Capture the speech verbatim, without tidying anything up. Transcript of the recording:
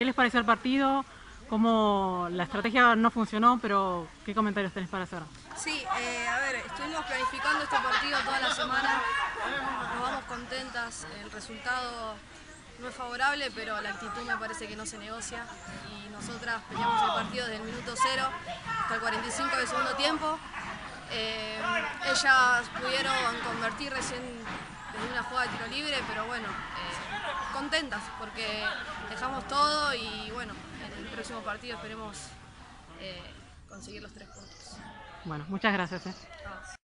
¿Qué les pareció el partido? ¿Cómo la estrategia no funcionó? Pero ¿qué comentarios tenés para hacer? Sí, eh, a ver, estuvimos planificando este partido toda la semana, nos vamos contentas, el resultado no es favorable, pero la actitud me parece que no se negocia y nosotras peleamos el partido desde el minuto cero hasta el cuarenta y cinco del segundo tiempo. Eh, ellas pudieron convertir recién desde una jugada de tiro libre, pero bueno, eh, contentas porque dejamos todo y bueno, en el próximo partido esperemos eh, conseguir los tres puntos. Bueno, muchas gracias. ¿eh? Ah.